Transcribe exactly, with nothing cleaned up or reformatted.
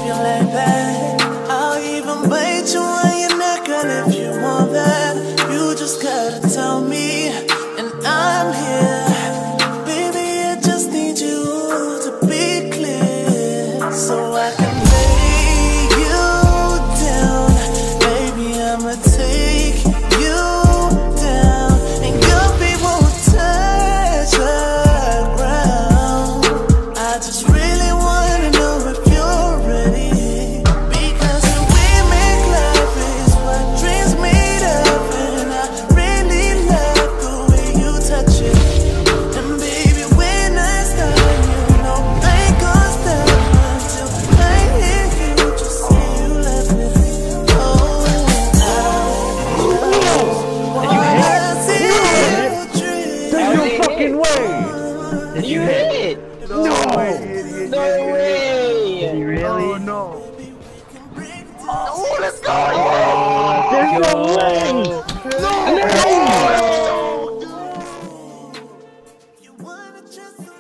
if you like that. I'll even bite you on your neck, girl, if you want that. You just gotta tell me, and I'm here. Baby, I just need you to be clear, so I can lay you down. Baby, I'ma take you down, and your feet won't touch the ground. I just really wanna know if you're ready, because the way we make love is what dreams made of, and I really love the way you touch it. And baby, when I start, you know I ain't gonna stop until I hear you just say you love it. Oh, I see you dream. There's no fucking way! Did you You hit? hit! No! No way! Did you really? Oh no! Oh, let's go! There's no way! No! You wanna just